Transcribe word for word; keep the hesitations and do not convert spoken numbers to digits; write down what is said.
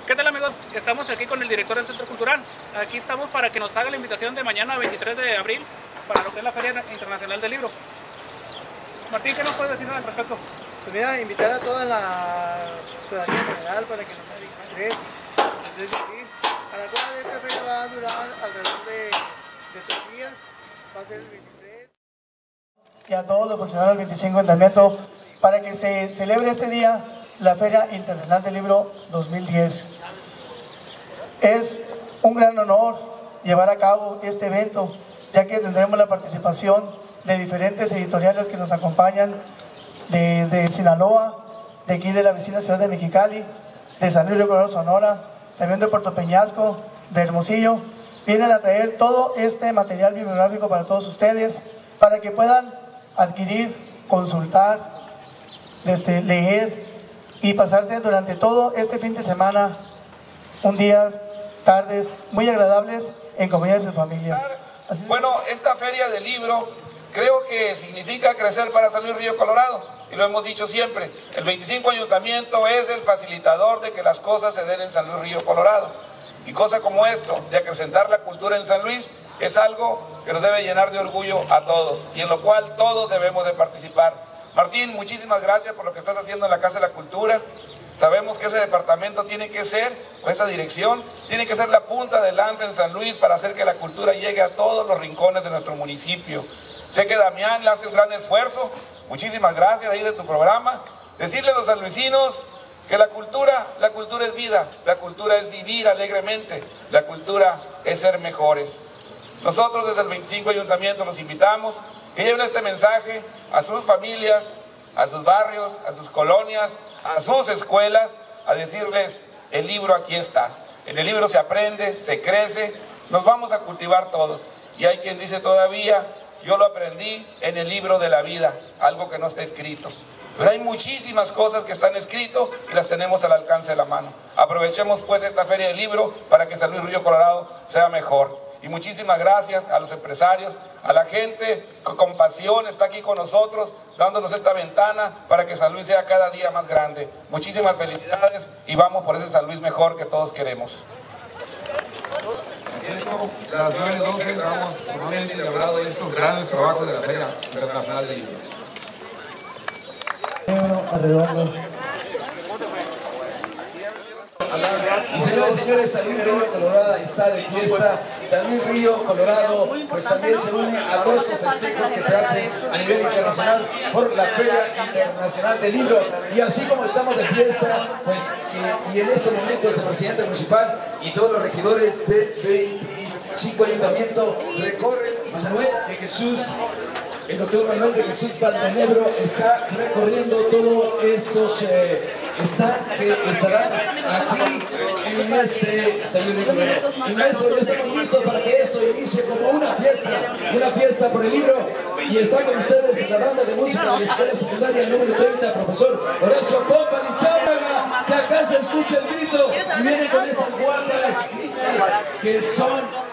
¿Qué tal, amigos? Estamos aquí con el director del Centro Cultural. Aquí estamos para que nos haga la invitación de mañana, veintitrés de abril, para lo que es la Feria Internacional del Libro. Martín, ¿qué nos puedes decir al respecto? Pues mira, invitar a toda la ciudadanía en general para que nos haga interés desde aquí. A la cual esta feria va a durar alrededor de, de tres días, va a ser el veintitrés. Y a todos los funcionarios del veinticinco Ayuntamiento para que se celebre este día la Feria Internacional del Libro dos mil diez. Es un gran honor llevar a cabo este evento, ya que tendremos la participación de diferentes editoriales que nos acompañan de, de Sinaloa, de aquí de la vecina ciudad de Mexicali, de San Luis Río Colorado, Sonora, también de Puerto Peñasco, de Hermosillo. Vienen a traer todo este material bibliográfico para todos ustedes, para que puedan adquirir, consultar, desde leer y pasarse durante todo este fin de semana un día, tardes muy agradables en compañía de su familia. Así bueno, esta feria del libro creo que significa crecer para San Luis Río Colorado, y lo hemos dicho siempre, el veinticinco Ayuntamiento es el facilitador de que las cosas se den en San Luis Río Colorado, y cosas como esto, de acrecentar la cultura en San Luis, es algo que nos debe llenar de orgullo a todos, y en lo cual todos debemos de participar. Martín, muchísimas gracias por lo que estás haciendo en la Casa de la Cultura. Sabemos que ese departamento tiene que ser, o esa dirección, tiene que ser la punta de lanza en San Luis para hacer que la cultura llegue a todos los rincones de nuestro municipio. Sé que Damián le hace un gran esfuerzo, muchísimas gracias ahí de tu programa. Decirle a los sanluisinos que la cultura, la cultura es vida, la cultura es vivir alegremente, la cultura es ser mejores. Nosotros desde el veinticinco Ayuntamiento los invitamos que lleven este mensaje a sus familias, a sus barrios, a sus colonias, a sus escuelas, a decirles, el libro aquí está. En el libro se aprende, se crece, nos vamos a cultivar todos. Y hay quien dice todavía, yo lo aprendí en el libro de la vida, algo que no está escrito. Pero hay muchísimas cosas que están escritas y las tenemos al alcance de la mano. Aprovechemos pues esta feria del libro para que San Luis Río Colorado sea mejor. Y muchísimas gracias a los empresarios, a la gente que con pasión está aquí con nosotros, dándonos esta ventana para que San Luis sea cada día más grande. Muchísimas felicidades y vamos por ese San Luis mejor que todos queremos. Las nueve doce vamos formalmente celebrado estos grandes trabajos de la Feria Internacional del Libro. Y señores y señores, San Luis Río Colorado está de fiesta. San Luis Río Colorado pues también se une a todos estos festejos que se hacen a nivel internacional por la Feria Internacional del Libro. Y así como estamos de fiesta, pues y, y en este momento el presidente municipal y todos los regidores del veinticinco Ayuntamiento recorren Manuel de Jesús. El doctor Manuel de Jesús Valdenebro está recorriendo todos estos eh, stands que estarán aquí en este San Luis Río Colorado. Y maestro, ya estamos listos para que esto inicie como una fiesta, una fiesta por el libro. Y está con ustedes la banda de música de la escuela secundaria número treinta, profesor Horacio Pompa Lizárraga, que acá se escucha el grito y viene con estas guardias niñas que son